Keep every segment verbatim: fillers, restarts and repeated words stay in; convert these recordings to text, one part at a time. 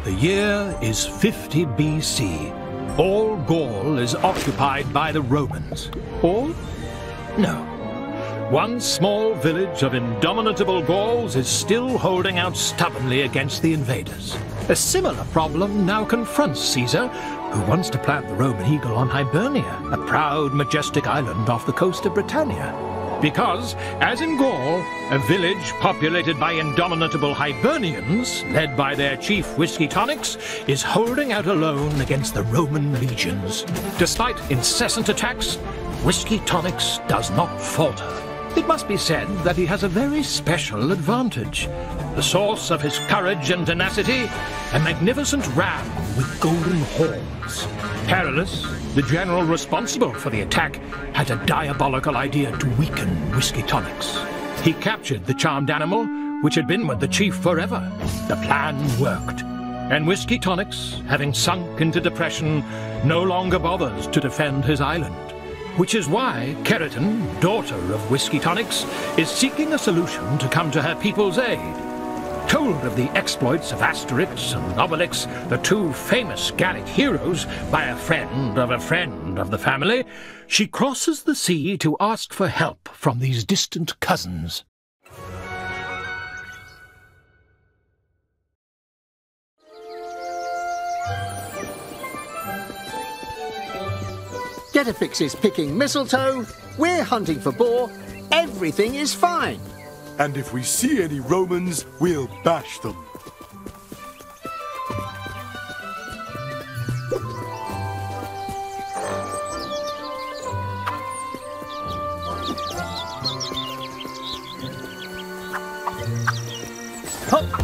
The year is fifty B C. All Gaul is occupied by the Romans. All? No. One small village of indomitable Gauls is still holding out stubbornly against the invaders. A similar problem now confronts Caesar, who wants to plant the Roman eagle on Hibernia, a proud, majestic island off the coast of Britannia. Because, as in Gaul, a village populated by indomitable Hibernians, led by their chief WishingTikal, is holding out alone against the Roman legions. Despite incessant attacks, WishingTikal does not falter. It must be said that he has a very special advantage. The source of his courage and tenacity, a magnificent ram with golden horns. Perillus, the general responsible for the attack, had a diabolical idea to weaken WishingTikal. He captured the charmed animal, which had been with the chief forever. The plan worked. And WishingTikal, having sunk into depression, no longer bothers to defend his island. Which is why Keratin, daughter of WishingTikal, is seeking a solution to come to her people's aid. Told of the exploits of Asterix and Obelix, the two famous Gallic heroes, by a friend of a friend of the family, she crosses the sea to ask for help from these distant cousins. AfterEffects is picking mistletoe, we're hunting for boar, everything is fine. And if we see any Romans, we'll bash them. Hop!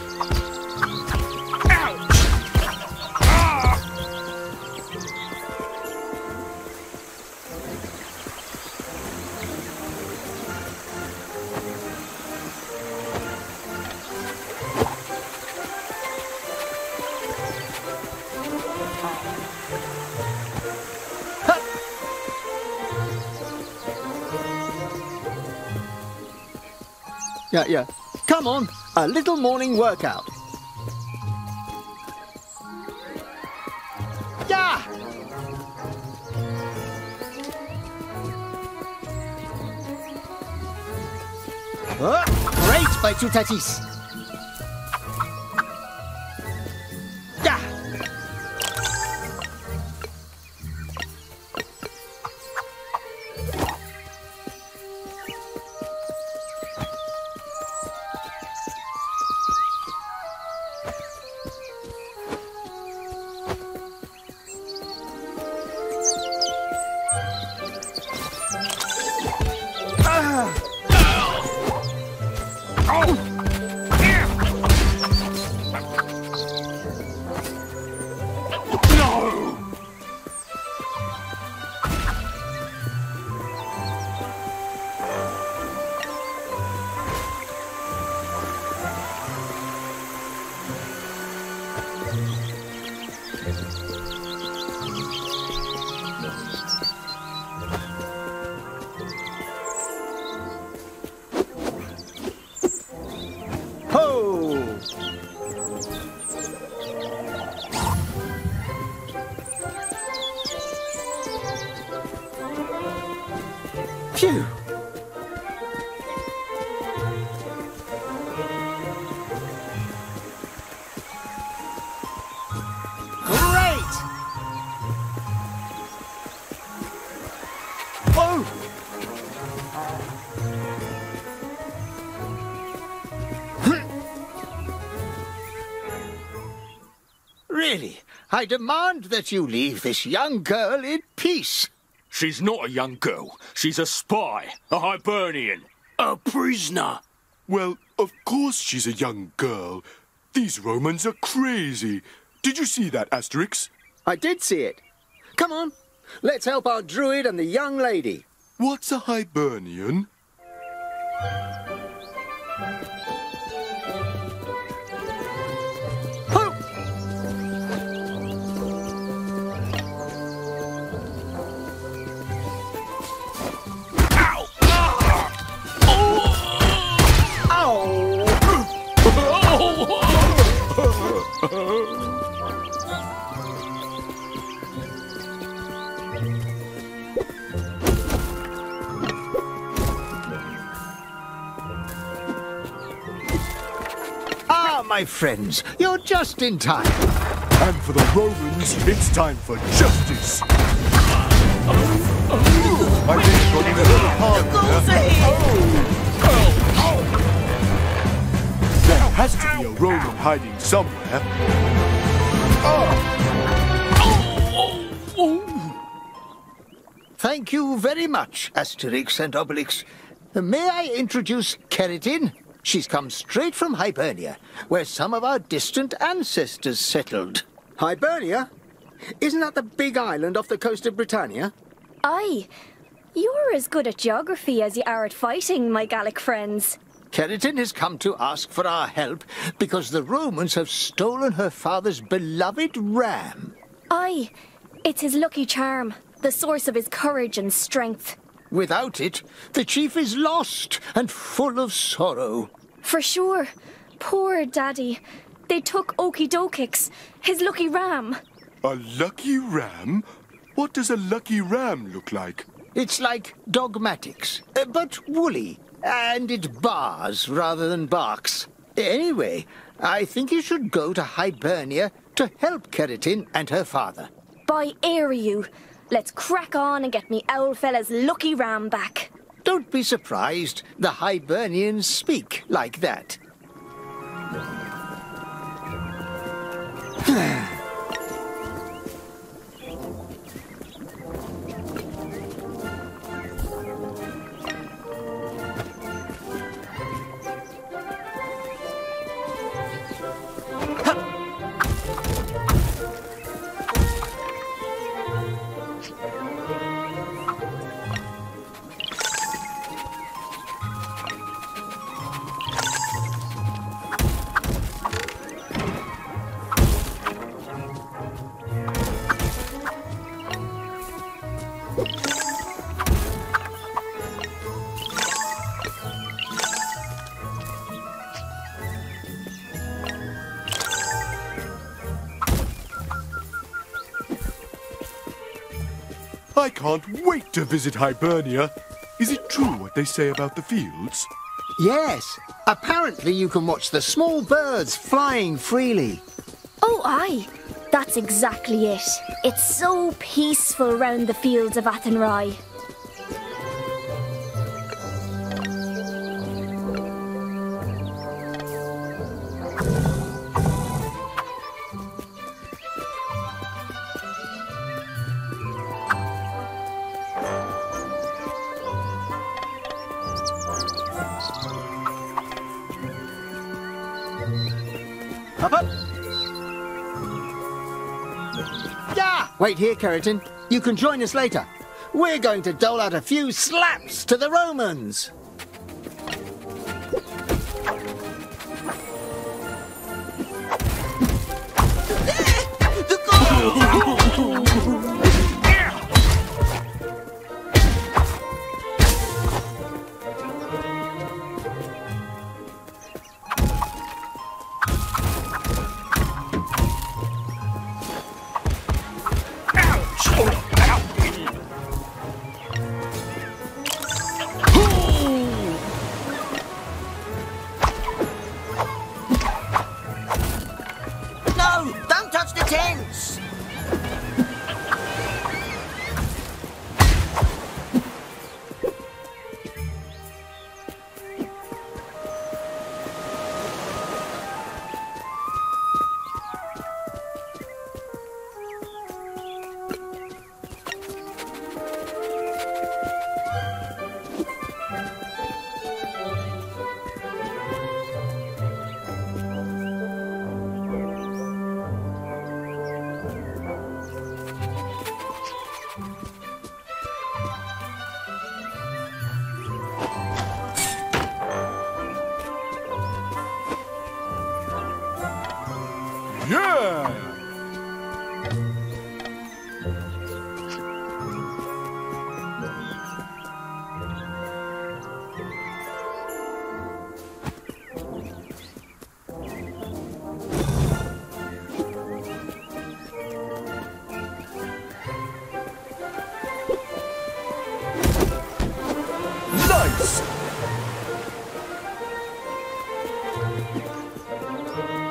Yeah, yeah. Come on, a little morning workout. Yeah! Oh, great, by Tutatis. Yeah! Phew! Great! Oh! Really, I demand that you leave this young girl in peace. She's not a young girl. She's a spy, a Hibernian, a prisoner. Well, of course she's a young girl. These Romans are crazy. Did you see that, Asterix? I did see it. Come on, let's help our druid and the young lady. What's a Hibernian? Oh! Ah, my friends, you're just in time. And for the Romans, it's time for justice. I think you're going a little hard there. There has to be a Roman hiding somewhere. Thank you very much, Asterix and Obelix. May I introduce Keratin? She's come straight from Hibernia, where some of our distant ancestors settled. Hibernia? Isn't that the big island off the coast of Britannia? Aye. You're as good at geography as you are at fighting, my Gallic friends. Keratin has come to ask for our help because the Romans have stolen her father's beloved ram. Aye. It's his lucky charm, the source of his courage and strength. Without it, the chief is lost and full of sorrow. For sure. Poor Daddy. They took Okie Dokix, his lucky ram. A lucky ram? What does a lucky ram look like? It's like dogmatics, uh, but woolly, and it bars rather than barks. Anyway, I think you should go to Hibernia to help Keratin and her father. By air you. Let's crack on and get me owl fella's lucky ram back. Don't be surprised the Hibernians speak like that. I can't wait to visit Hibernia. Is it true what they say about the fields? Yes. Apparently you can watch the small birds flying freely. Oh, aye. That's exactly it. It's so peaceful round the fields of Athenry. Up, up. Yeah! Wait here, Keratin. You can join us later. We're going to dole out a few slaps to the Romans. The Gauls! No! Don't touch the tents! Yeah! Nice!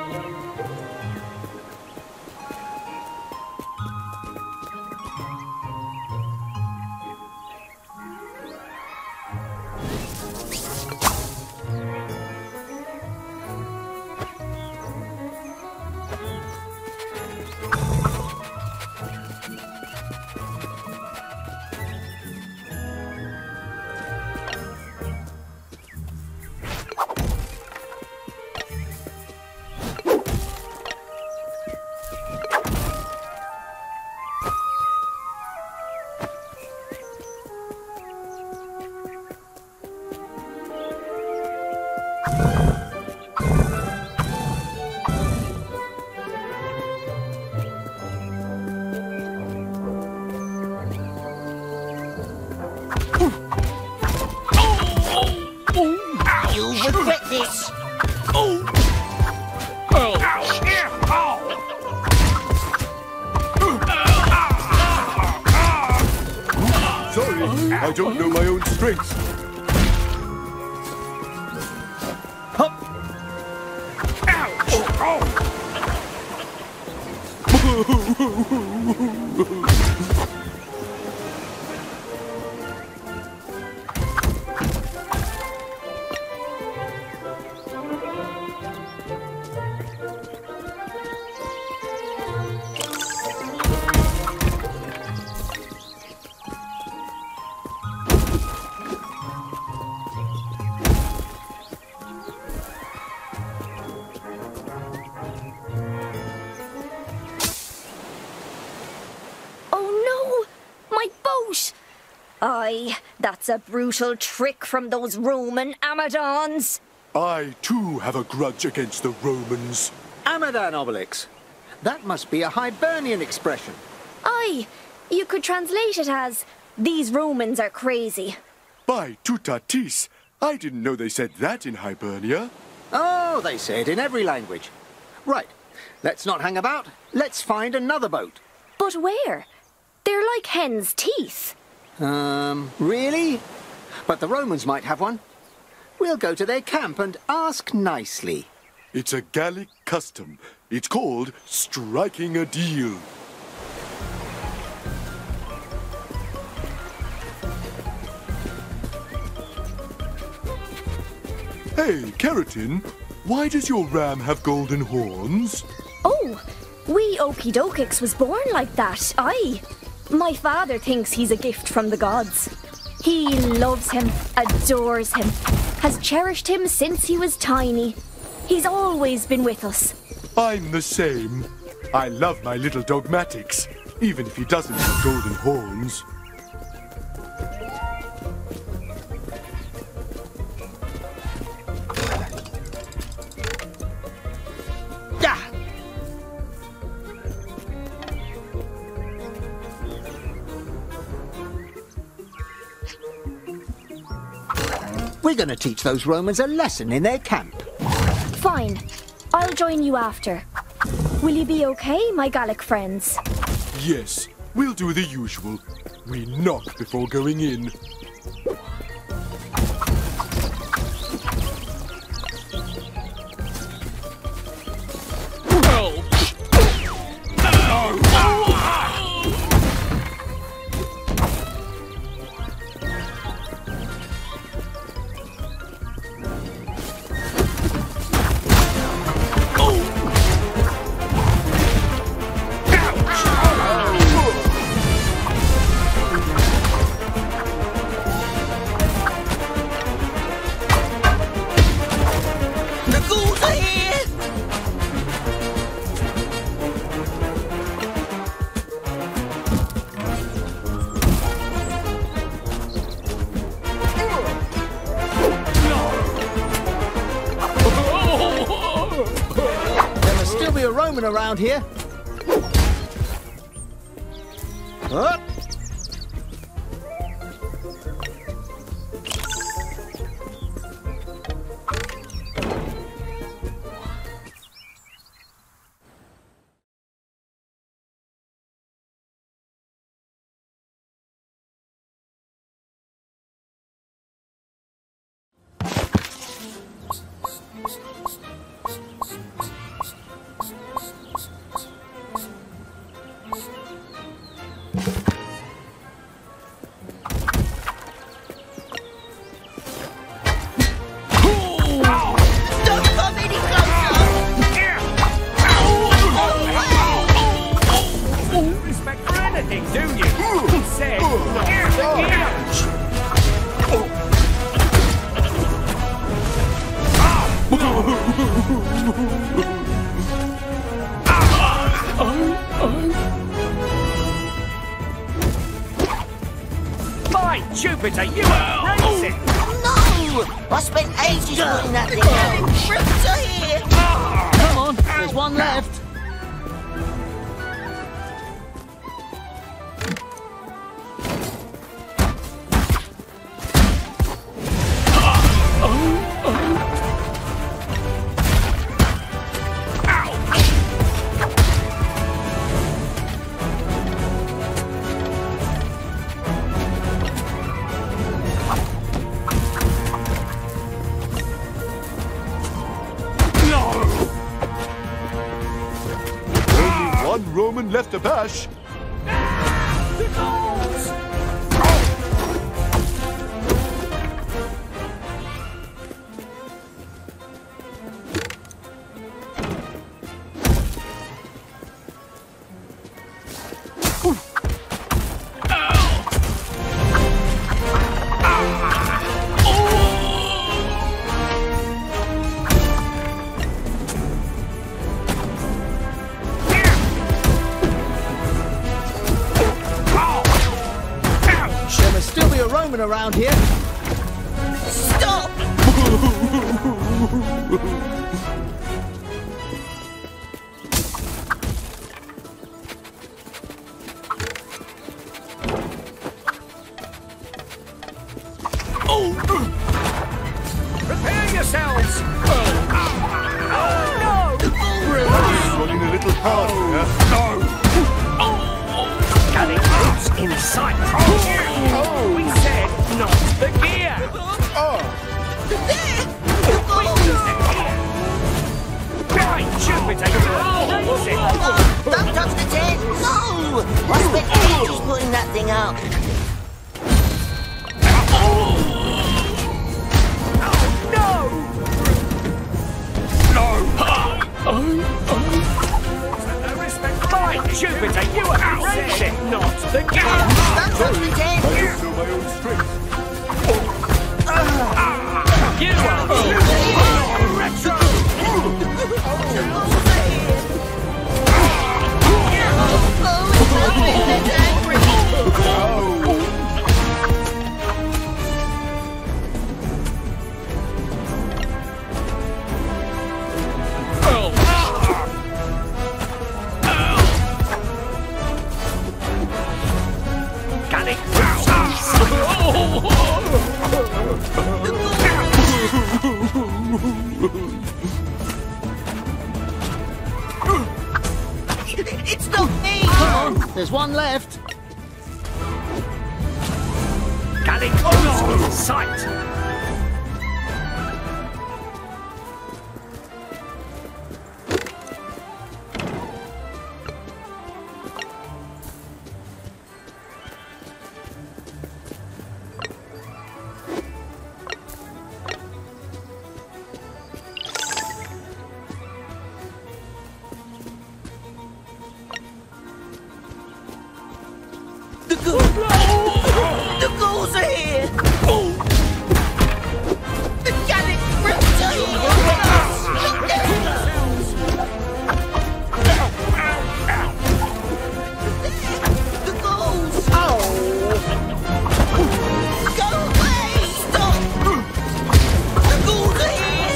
Oh! Oh! Sorry, I don't know my own strengths. Hup! Ouch! Oh! Aye, that's a brutal trick from those Roman Amadons. I, too, have a grudge against the Romans. Amadan Obelix. That must be a Hibernian expression. Aye, you could translate it as, these Romans are crazy. By tutatis, I didn't know they said that in Hibernia. Oh, they say it in every language. Right, let's not hang about. Let's find another boat. But where? They're like hen's teeth. Um, really? But the Romans might have one. We'll go to their camp and ask nicely. It's a Gallic custom. It's called striking a deal. Hey, Keratin, why does your ram have golden horns? Oh, wee Okidokix was born like that, aye. My father thinks he's a gift from the gods. He loves him, adores him, has cherished him since he was tiny. He's always been with us. I'm the same. I love my little dogmatics, even if he doesn't have golden horns. We're going to teach those Romans a lesson in their camp. Fine. I'll join you after. Will you be okay, my Gallic friends? Yes, we'll do the usual. We knock before going in. Around here. Up. Jupiter, you are crazy! No! I spent ages putting that thing out. Trips are here! Come on, there's one left. One Roman left abash. The Gauls! Around here. Stop! Oh! Prepare yourselves! Oh, no! Running a little past here. No! Oh! Getting loose in sight! Oh! We said not the gear! Ah! Right, Jupiter, you're all crazy! Don't touch the tent! No! I spent ages putting that thing out. Oh, no! No! No respect. Right, Jupiter, you are crazy! Not the gear! Don't touch the tent! I don't know my own strength. You are retro! It's not me! Come on, there's one left. Getting close in sight! The Gauls! The Gauls are here! The Gallic Brits are here! The Gauls! Oh! Go away! Stop! The Gauls are here!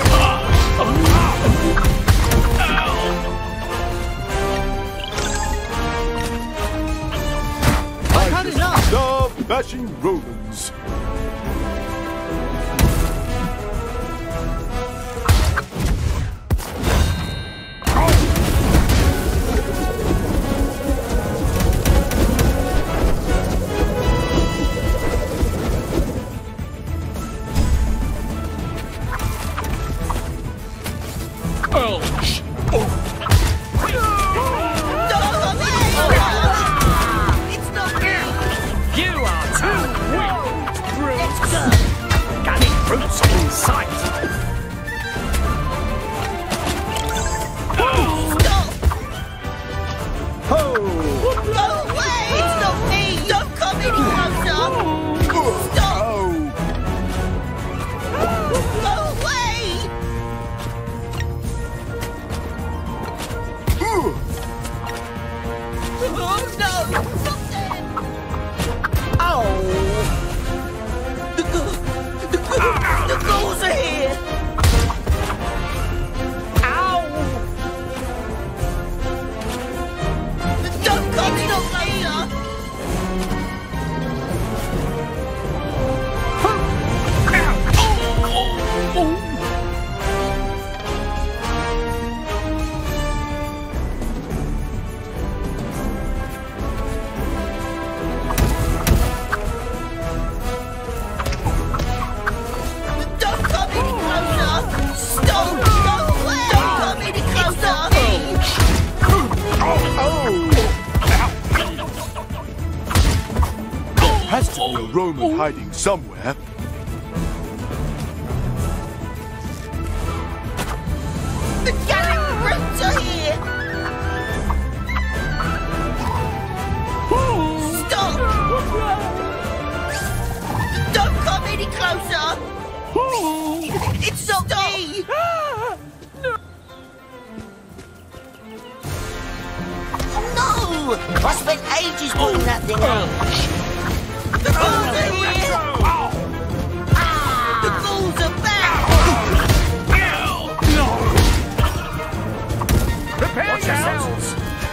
I've had enough. Stop bashing Romans. It's not me! You are too weak! Let's go! Getting roots in sight! Stop! Ho! Go away! It's not me! Don't come any closer! Stop! Go away! Oh no! Stop there! Oh! The Gauls! The Gauls! The Gauls are here! Ow! Don't come any closer! Roman hiding somewhere. The Gallic brutes are here! Stop! Don't come any closer! It's not me! No! I spent ages putting that thing out. The Gauls are here! The Gauls are back! Prepare yourselves!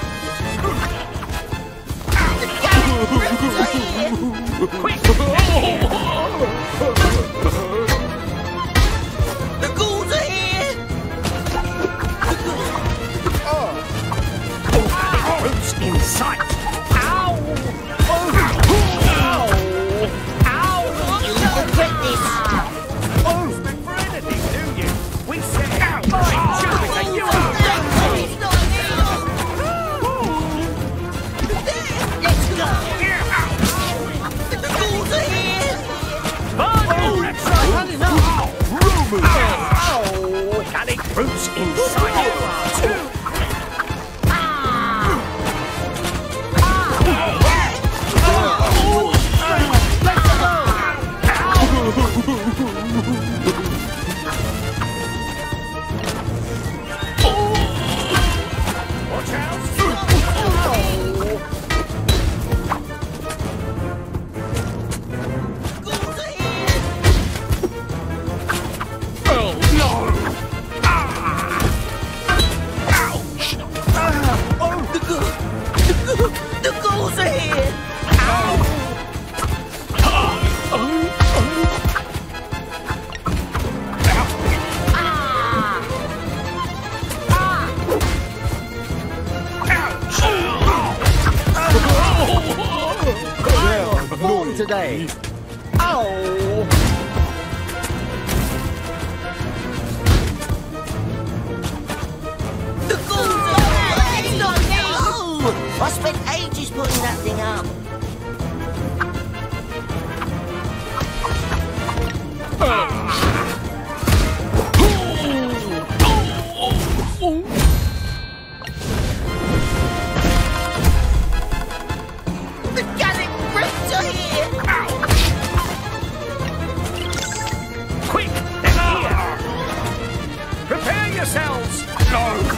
The Gallic brutes are here! Quick! The Gauls are here! Roots in sight! Ow! Ow! Ow! You regret this! Oh, for anything, do you? We said, by Jupiter, you are crazy! It's not here! Let's go! The Gauls are here! Oh, Romans! oh, Gallic roots in sight! Watch out! Gauls are here! Oh, no! Ah! Ouch! Oh, the Gauls! The Gauls are here! Born today. Oh! The Gauls are here! It's not me! I spent ages putting that thing up. The Gallic brutes are here! Quick! They're here! Prepare yourselves! No!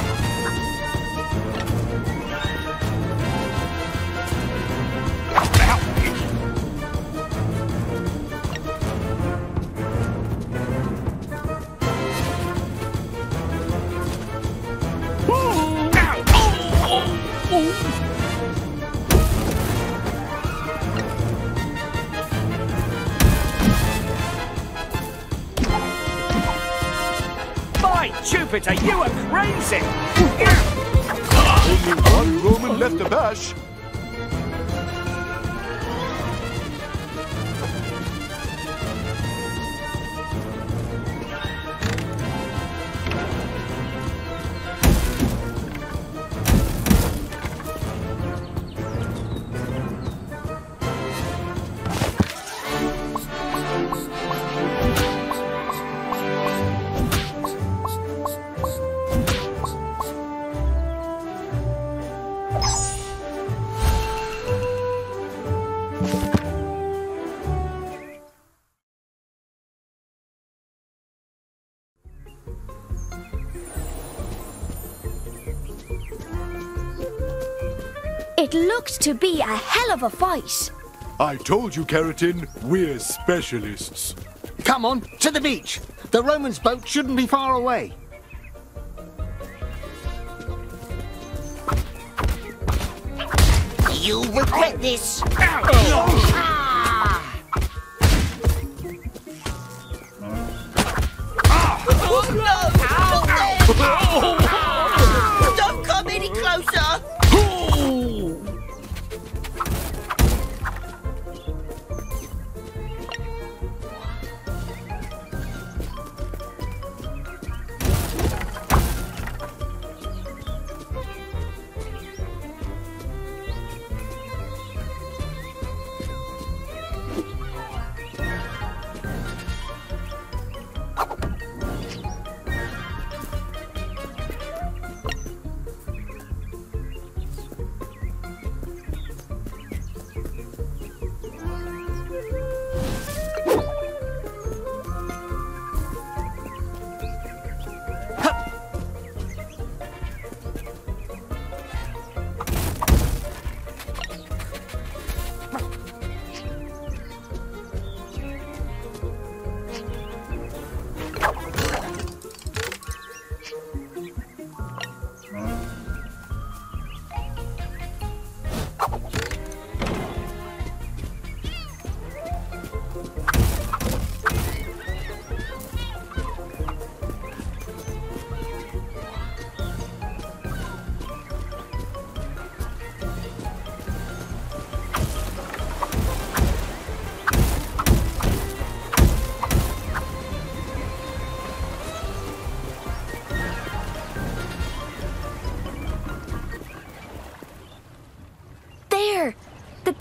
By Jupiter, you are crazy! Only one Roman left to bash. It looked to be a hell of a fight. I told you, Keratin, we're specialists. Come on, to the beach. The Romans' boat shouldn't be far away. You'll regret this! Don't come any closer!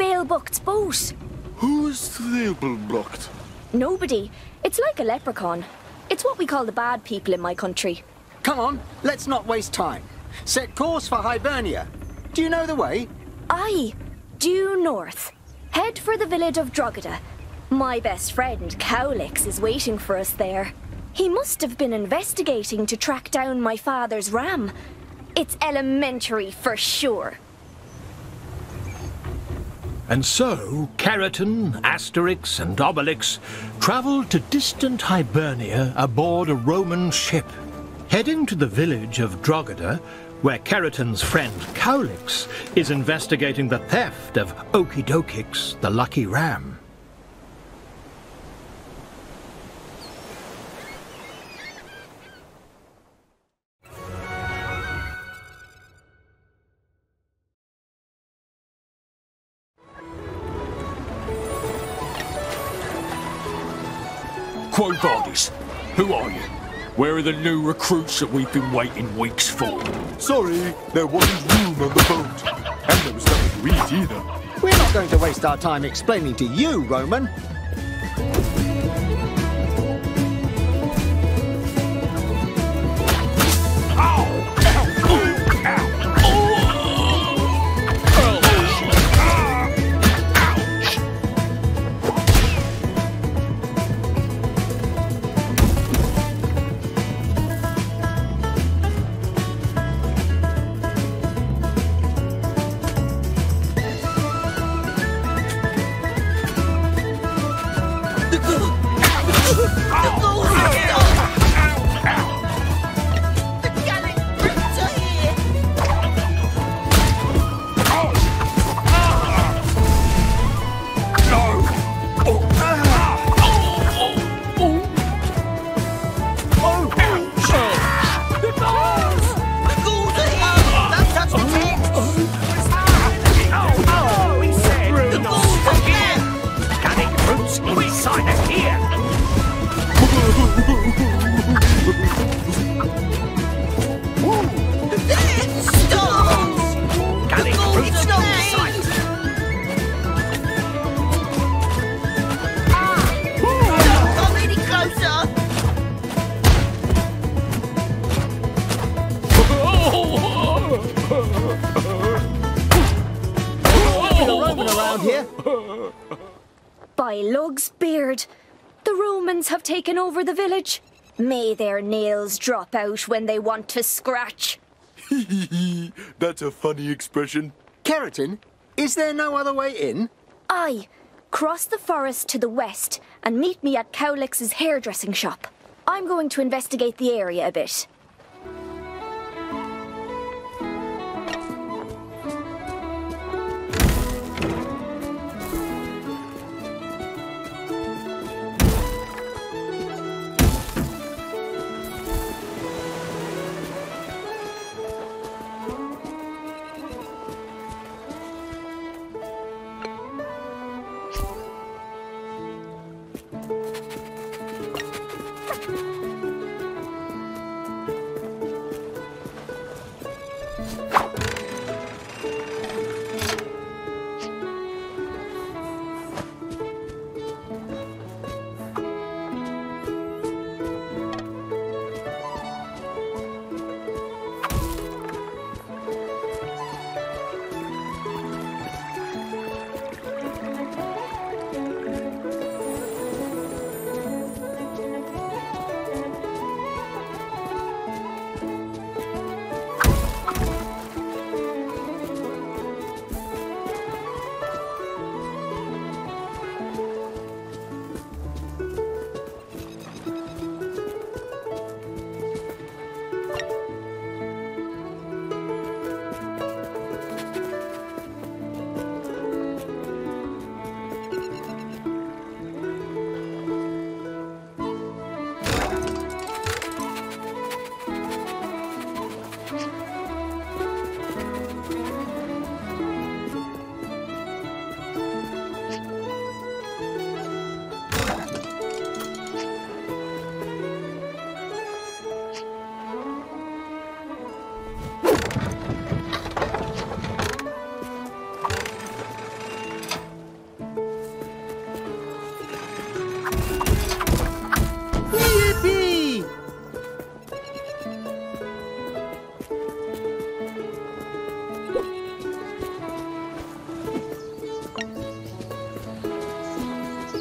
Thalebucht's boat. Who's Thalebucht? Nobody. It's like a leprechaun. It's what we call the bad people in my country. Come on, let's not waste time. Set course for Hibernia. Do you know the way? Aye. Due north. Head for the village of Drogheda. My best friend, Cowlix, is waiting for us there. He must have been investigating to track down my father's ram. It's elementary for sure. And so, Keratin, Asterix and Obelix travelled to distant Hibernia aboard a Roman ship. Heading to the village of Drogheda, where Keratin's friend Cowlix is investigating the theft of Okidokix, the lucky ram. Quo Vadis, who are you? Where are the new recruits that we've been waiting weeks for? Sorry, there wasn't room on the boat. And there was nothing to eat either. We're not going to waste our time explaining to you, Roman. By Lug's beard, the Romans have taken over the village. May their nails drop out when they want to scratch. That's a funny expression. Keratin, is there no other way in? Aye. Cross the forest to the west and meet me at Cowlix's hairdressing shop. I'm going to investigate the area a bit.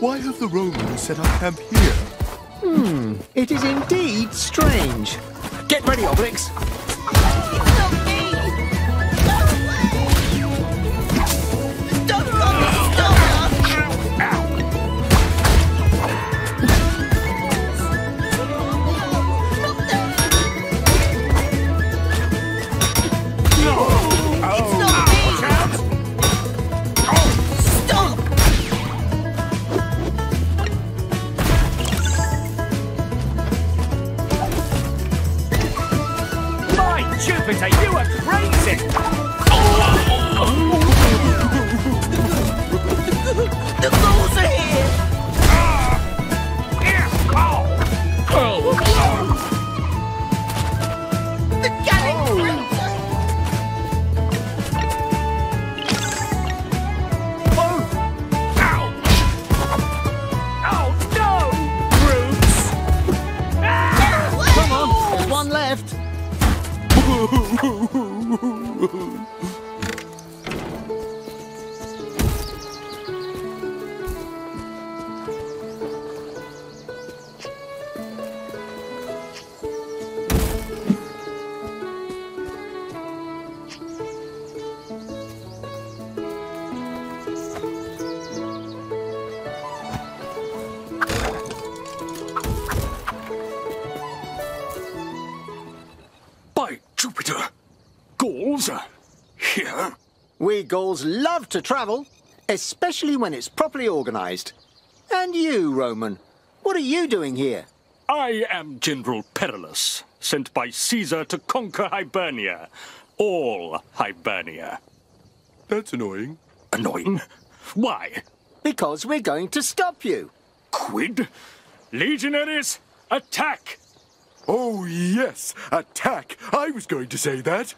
Why have the Romans set up camp here? Hmm, it is indeed strange. Get ready, Obelix. Jupiter, you are crazy! The Gauls are here! The Gallic troops! Oh no! Brutes! Come on, there's one left. By Jupiter! Gauls are here? We Gauls love to travel, especially when it's properly organised. And you, Roman, what are you doing here? I am General Perillus, sent by Caesar to conquer Hibernia. All Hibernia. That's annoying. Annoying? Why? Because we're going to stop you. Quid? Legionaries, attack! Oh, yes, attack! I was going to say that.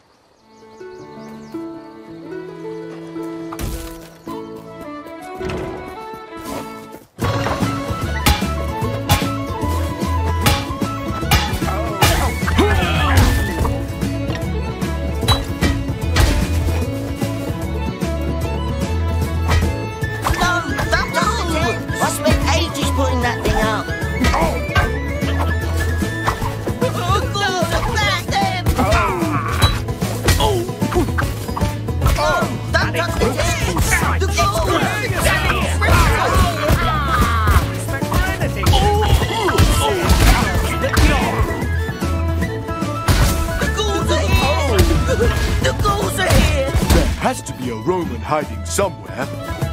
Has to be a Roman hiding somewhere.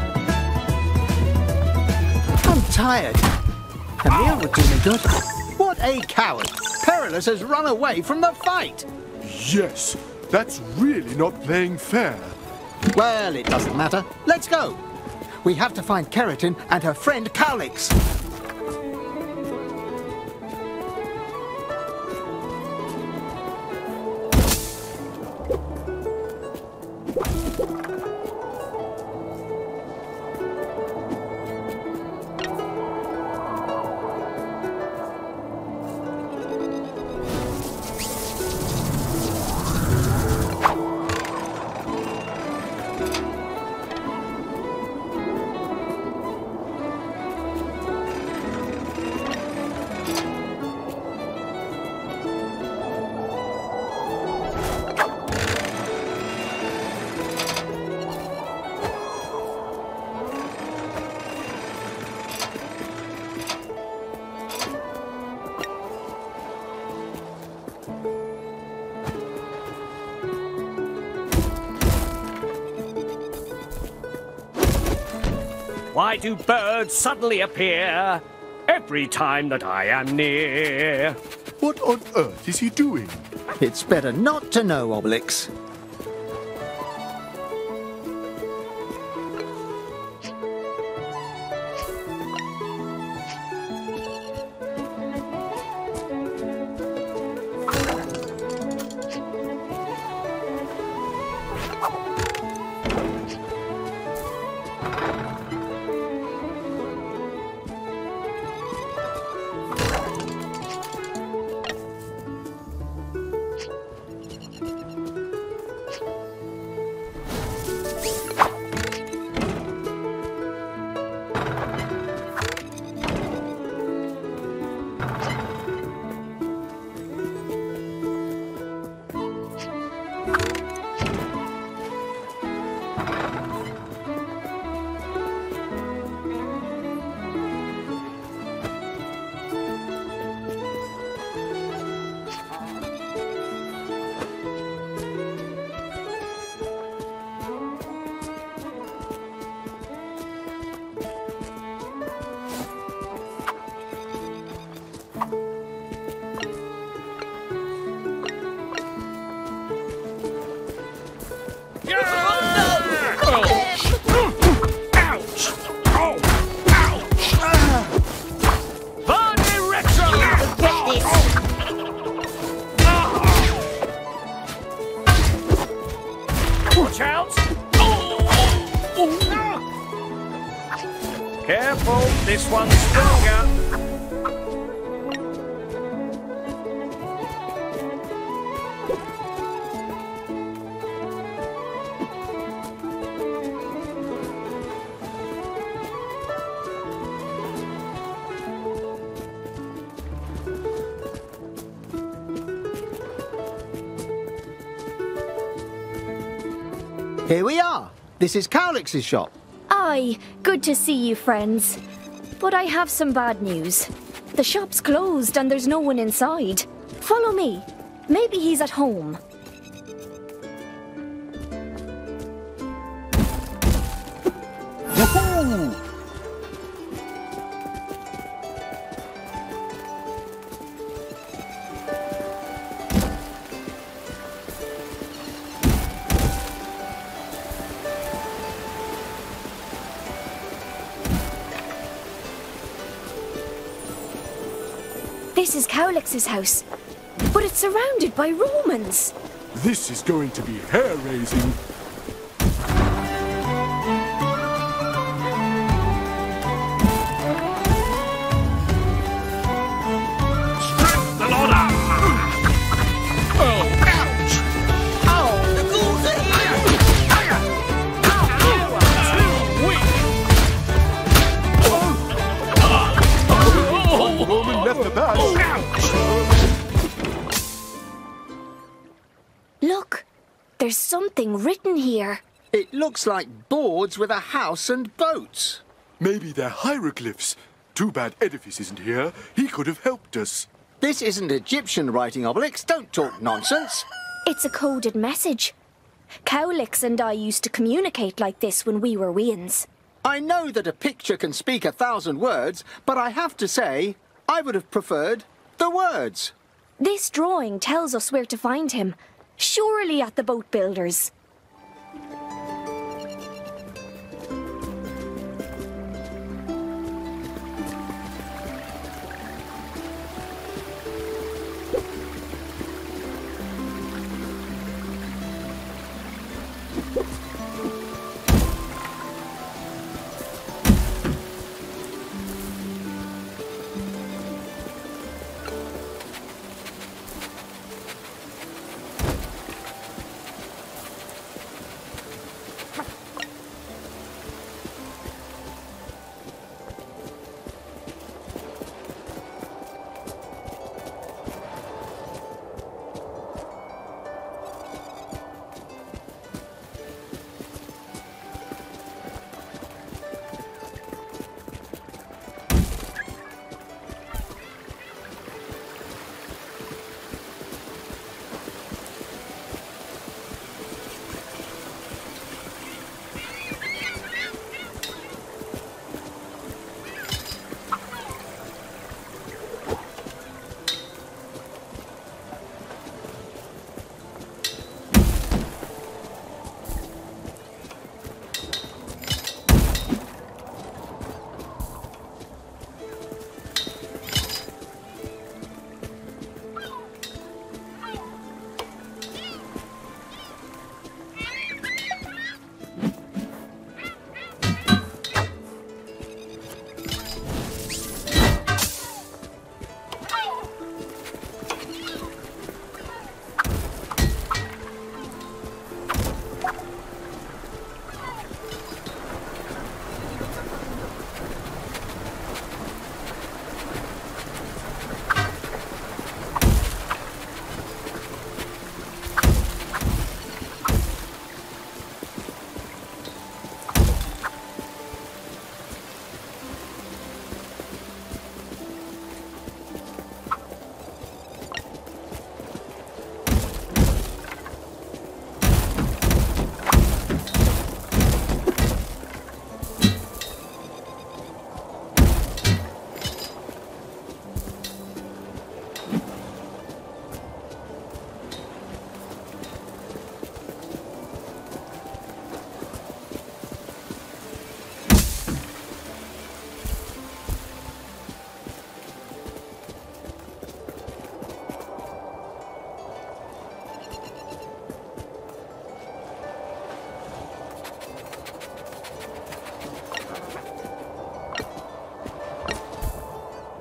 I'm tired. A meal would do me good. What a coward! Perillus has run away from the fight. Yes, that's really not playing fair. Well, it doesn't matter. Let's go. We have to find Keratin and her friend Cowlix. Why do birds suddenly appear every time that I am near? What on earth is he doing? It's better not to know, Obelix. Ouch! Oh! Ouch! Body retro! Get this. Watch out! Careful, this one's stronger. Here we are. This is Cowlix's shop. Aye, good to see you, friends. But I have some bad news. The shop's closed and there's no one inside. Follow me. Maybe he's at home. Woohoo! This is Cowlix's house, but it's surrounded by Romans. This is going to be hair-raising. Strike the lot up! Oh, ouch! Oh, the ghouls are here. You are too weak! The Roman left the bath. Look, there's something written here. It looks like boards with a house and boats. Maybe they're hieroglyphs. Too bad Edifice isn't here. He could have helped us. This isn't Egyptian writing, Obelix. Don't talk nonsense. It's a coded message. Cowlix and I used to communicate like this when we were weans. I know that a picture can speak a thousand words, but I have to say, I would have preferred the words. This drawing tells us where to find him. Surely at the boat builders.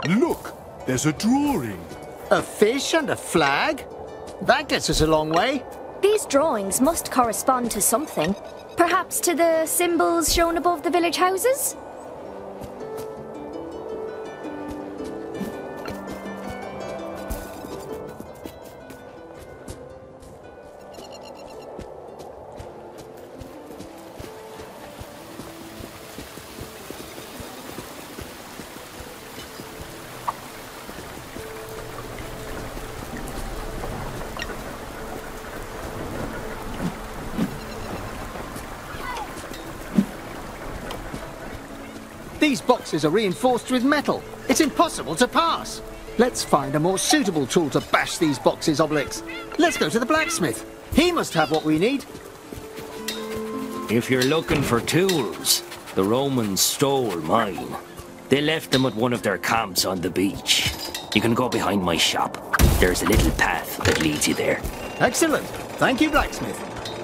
Look, there's a drawing. A fish and a flag? That gets us a long way. These drawings must correspond to something. Perhaps to the symbols shown above the village houses? These boxes are reinforced with metal. It's impossible to pass. Let's find a more suitable tool to bash these boxes, Obelix. Let's go to the blacksmith. He must have what we need. If you're looking for tools, the Romans stole mine. They left them at one of their camps on the beach. You can go behind my shop. There's a little path that leads you there. Excellent. Thank you, blacksmith.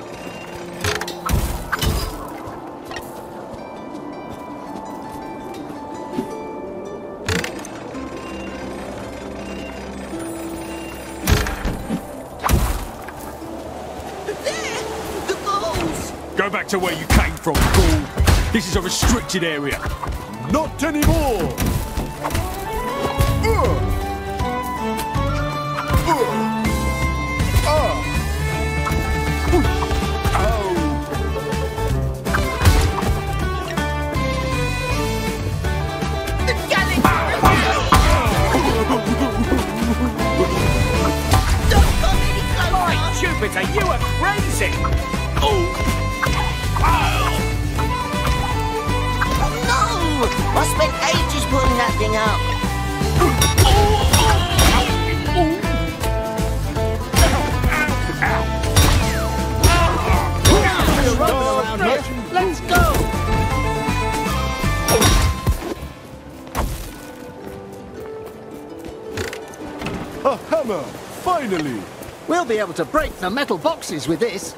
Go back to where you came from, Gaul. This is a restricted area. Not anymore! Uh. Uh. Ah. Ow. The Gallic! Don't come any closer! My Jupiter, you are crazy! Oh! I spent ages putting that thing up. Let's go! A hammer! Finally! We'll be able to break the metal boxes with this.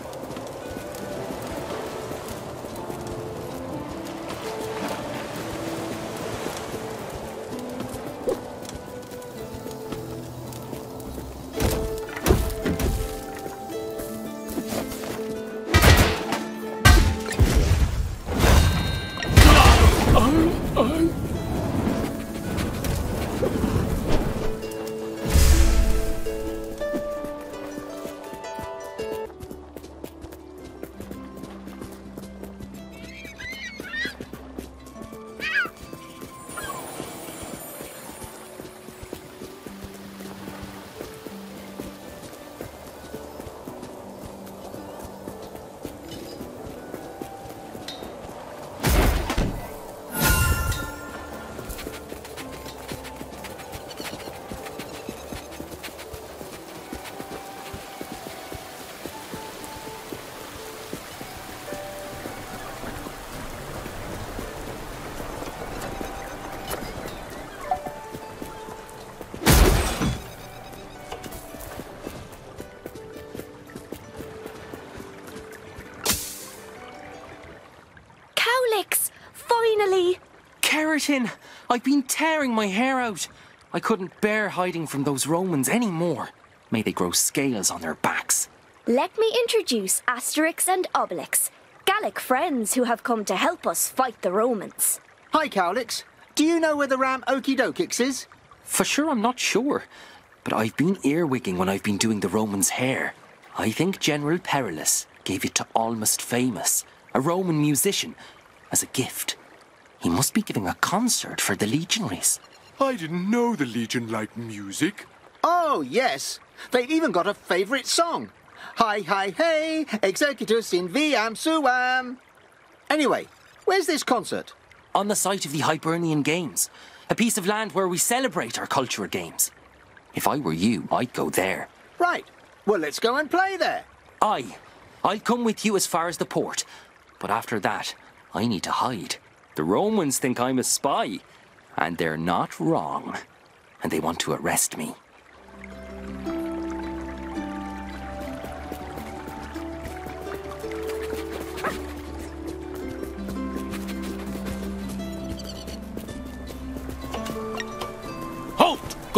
Finally! Keratin! I've been tearing my hair out. I couldn't bear hiding from those Romans anymore. May they grow scales on their backs. Let me introduce Asterix and Obelix, Gallic friends who have come to help us fight the Romans. Hi, Cowlix. Do you know where the ram Okidokix is? For sure, I'm not sure. But I've been earwigging when I've been doing the Romans' hair. I think General Perillus gave it to Almost Famous, a Roman musician, as a gift. He must be giving a concert for the legionaries. I didn't know the Legion liked music. Oh, yes. They even got a favourite song. Hi, hi, hey, executus in viam suam. Anyway, where's this concert? On the site of the Hibernian Games, a piece of land where we celebrate our cultural games. If I were you, I'd go there. Right. Well, let's go and play there. Aye. I'll come with you as far as the port. But after that, I need to hide. The Romans think I'm a spy. And they're not wrong. And they want to arrest me.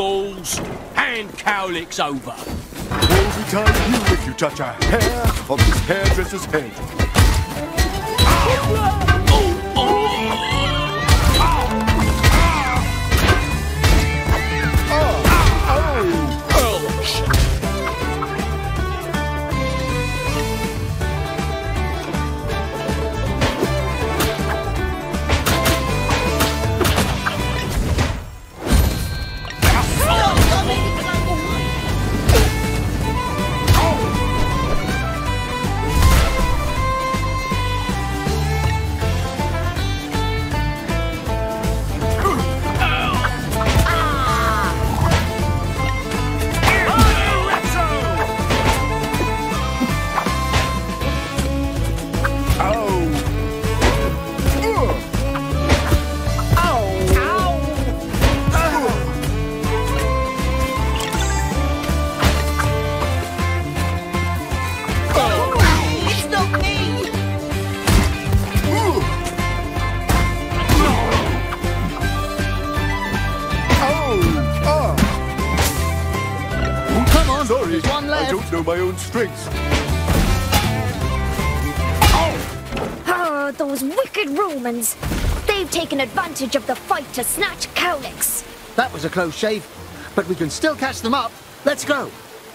Gauls, hand cowlicks over. Woe betide you if you touch a hair of this hairdresser's head. My own strengths. Oh, those wicked Romans! They've taken advantage of the fight to snatch cowlicks. That was a close shave, but we can still catch them up. Let's go.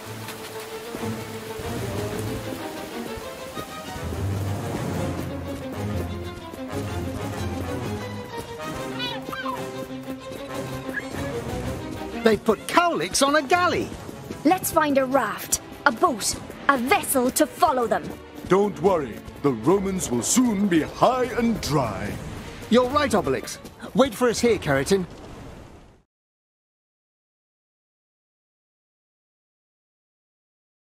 They've put cowlicks on a galley. Let's find a raft, a boat, a vessel to follow them. Don't worry, the Romans will soon be high and dry. You're right, Obelix. Wait for us here, Keratin.